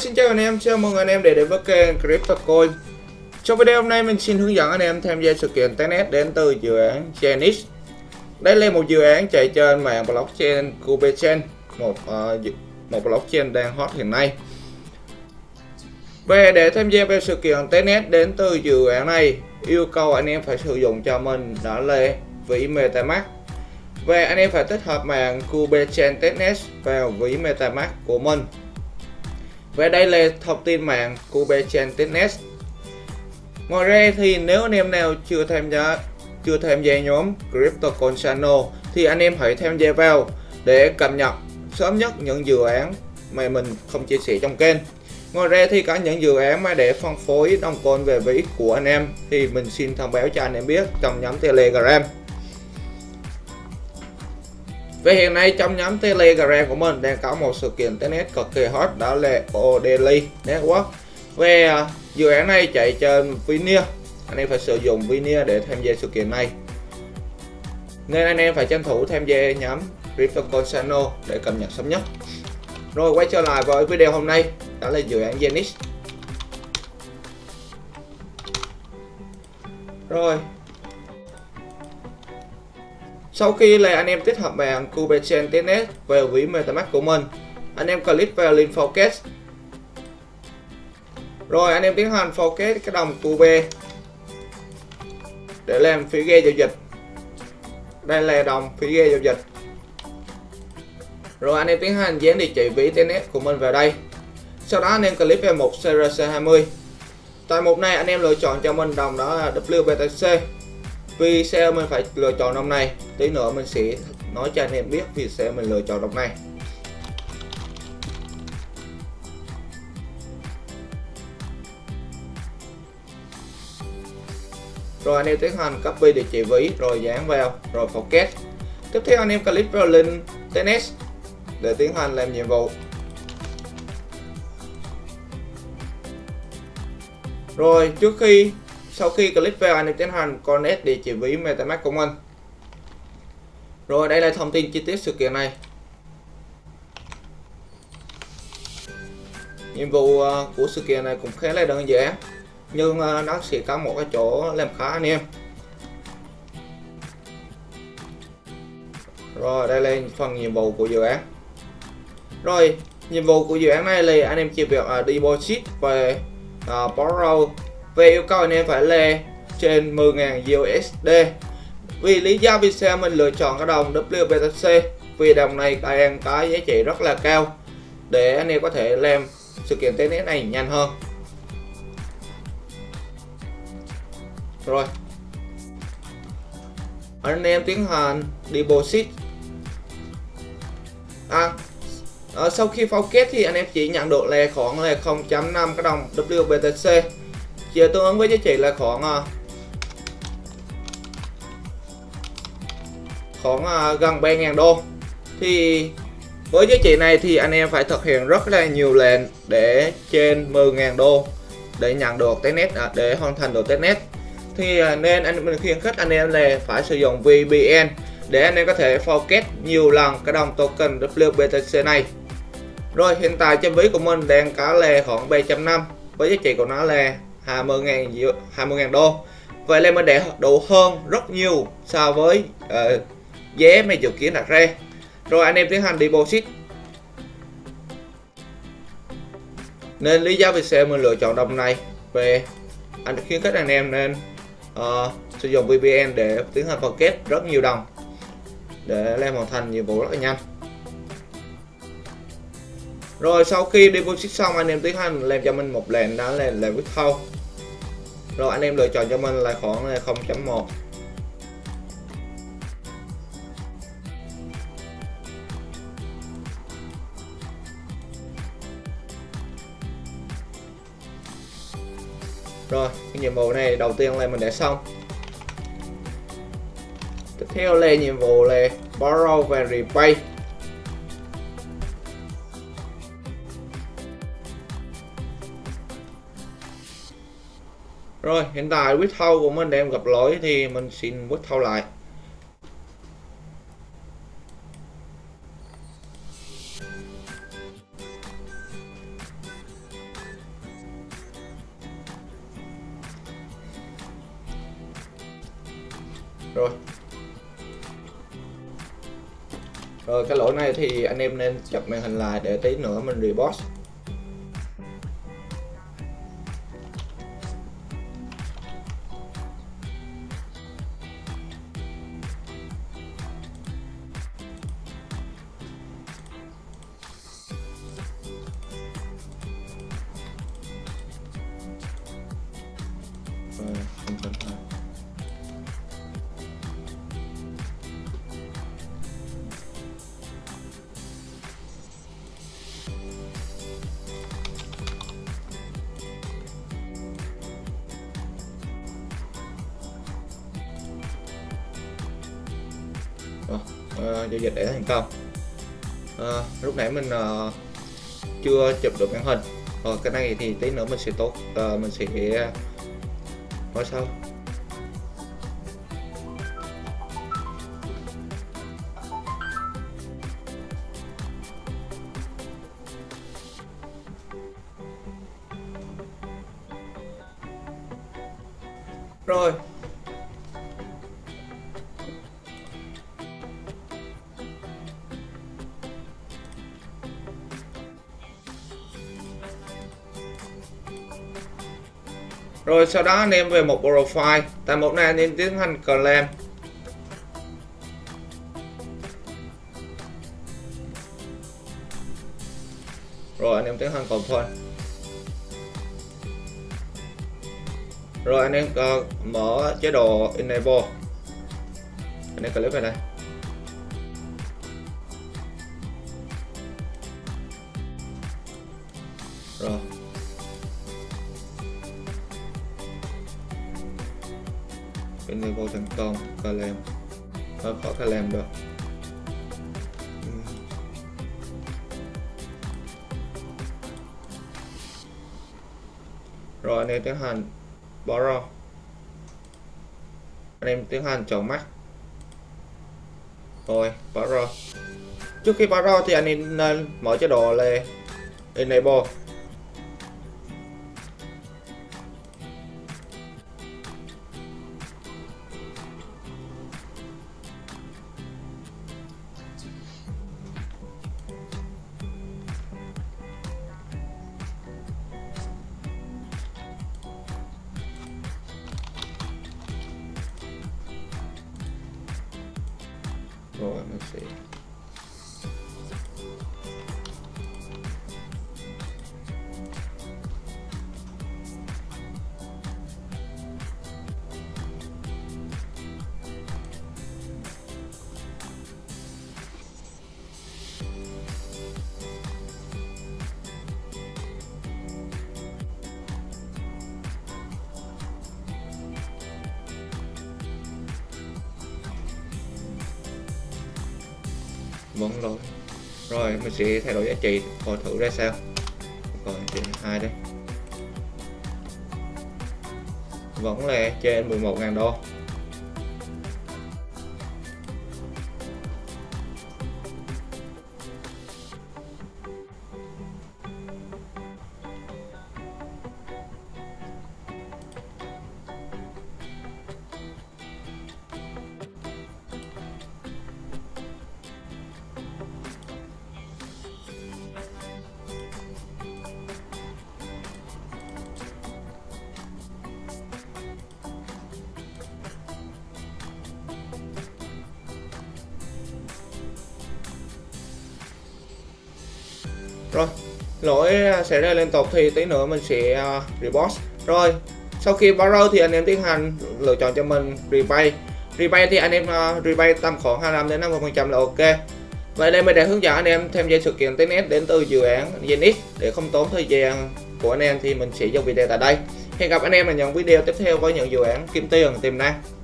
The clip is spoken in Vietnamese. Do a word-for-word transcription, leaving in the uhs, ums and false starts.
xin chào anh em, chào mừng anh em để đến với kênh CryptoCoin. Trong video hôm nay mình xin hướng dẫn anh em tham gia sự kiện testnet đến từ dự án Genesis. Đây là một dự án chạy trên mạng blockchain KubeChain, một uh, một blockchain đang hot hiện nay. Về để tham gia vào sự kiện testnet đến từ dự án này, yêu cầu anh em phải sử dụng cho mình đó là ví MetaMask. Và anh em phải tích hợp mạng KubeChain testnet vào ví MetaMask của mình. Và đây là thông tin mạng KubeChain testnet. Ngoài ra thì nếu anh em nào chưa tham gia chưa tham gia nhóm CryptoCoin Channel thì anh em hãy tham gia vào để cập nhật sớm nhất những dự án mà mình không chia sẻ trong kênh. Ngoài ra thì có những dự án mà để phân phối đồng coin về ví của anh em thì mình xin thông báo cho anh em biết trong nhóm Telegram. Về hiện nay trong nhóm Telegram của mình đang có một sự kiện testnet cực kỳ hot, đó là Odaily Network. Về uh, dự án này chạy trên Vinia, anh em phải sử dụng Vinia để tham gia sự kiện này, nên anh em phải tranh thủ tham gia nhóm CryptoCoin Channel để cập nhật sớm nhất. Rồi quay trở lại với video hôm nay, đó là dự án Genesis. Rồi sau khi là anh em tích hợp mạng KubeChain testnet vào ví MetaMask của mình, anh em click vào link Focus. Rồi anh em tiến hành Focus cái đồng Cube để làm phí gas giao dịch. Đây là đồng phí gas giao dịch. Rồi anh em tiến hành dán địa chỉ ví testnet của mình vào đây. Sau đó anh em click vào mục xê rờ xê hai mươi. Tại mục này anh em lựa chọn cho mình đồng đó là W B T C. Vì sao mình phải lựa chọn đồng này? Tí nữa mình sẽ nói cho anh em biết vì sao mình lựa chọn đồng này. Rồi anh em tiến hành copy địa chỉ ví rồi dán vào rồi Focus. Tiếp theo anh em click vào link testnet để tiến hành làm nhiệm vụ. Rồi trước khi sau khi click vào anh em tiến hành connect địa chỉ ví MetaMask của mình. Rồi đây là thông tin chi tiết sự kiện này. Nhiệm vụ của sự kiện này cũng khá là đơn giản, nhưng nó sẽ có một cái chỗ làm khó anh em. Rồi đây là phần nhiệm vụ của dự án. Rồi nhiệm vụ của dự án này là anh em chỉ việc uh, deposit và uh, borrow. Về yêu cầu anh em phải là trên mười nghìn u ét đê. Vì lý do vì sao mình lựa chọn cái đồng W B T C, vì đồng này đang có giá trị rất là cao để anh em có thể làm sự kiện testnet này nhanh hơn. Rồi anh em tiến hành deposit. À, à sau khi Focus thì anh em chỉ nhận được là khoảng là không phẩy năm cái đồng W B T C, chỉ tương ứng với giá trị là khoảng khoảng gần ba nghìn đô. Thì với giá trị này thì anh em phải thực hiện rất là nhiều lần để trên mười nghìn đô để nhận được testnet, để hoàn thành được testnet. Thì nên anh mình khuyến khích anh em là phải sử dụng vê pê en để anh em có thể Focus nhiều lần cái đồng token W B T C này. Rồi hiện tại trên ví của mình đang có là khoảng ba trăm năm với giá trị của nó là hai mươi nghìn đô. Vậy là mình đã đủ hơn rất nhiều so với uh, giá mà dự kiến đặt ra. Rồi anh em tiến hành deposit. Nên lý do vì sao mình lựa chọn đồng này, về anh khuyến khích anh em nên uh, sử dụng vê pê en để tiến hành Focus rất nhiều đồng để làm hoàn thành nhiệm vụ rất là nhanh. Rồi sau khi deposit xong anh em tiến hành làm cho mình một lệnh, đó là làm withdraw. Rồi anh em lựa chọn cho mình là khoảng là không phẩy một. Rồi cái nhiệm vụ này đầu tiên là mình đã xong. Tiếp theo là nhiệm vụ là borrow và repay. Rồi hiện tại withdraw của mình đang gặp lỗi thì mình xin withdraw lại. Rồi. Rồi cái lỗi này thì anh em nên chập màn hình lại để tí nữa mình reboot. Giao dịch để thành công. À, lúc nãy mình uh, chưa chụp được màn hình. Rồi cái này thì tí nữa mình sẽ tốt, uh, mình sẽ nói sau. Rồi. Rồi sau đó anh em về một profile, tại mục này anh em tiến hành claim. Rồi anh em tiến hành confirm. Rồi anh em uh, mở chế độ enable. Anh em click vào đây. Rồi. Enable thành công, claim. Hơi khó claim được. Rồi anh em tiến hành borrow. Anh em tiến hành chọn mắt. Rồi borrow. Trước khi borrow thì anh em nên mở chế độ là enable. Rồi mình sẽ vẫn lỗi. Rồi mình sẽ thay đổi giá trị coi thử ra sao. Còn chuyện hai đây vẫn là trên mười một nghìn đô. Rồi lỗi xảy ra liên tục thì tí nữa mình sẽ uh, reboot. Rồi sau khi borrow thì anh em tiến hành lựa chọn cho mình repay. Repay thì anh em uh, repay tầm khoảng hai mươi lăm đến năm mươi phần trăm là ok. Vậy đây mình đã hướng dẫn anh em tham gia sự kiện testnet đến từ dự án Zenith. Để không tốn thời gian của anh em thì mình sẽ dừng video tại đây. Hẹn gặp anh em ở những video tiếp theo với những dự án kiếm tiền tiềm năng.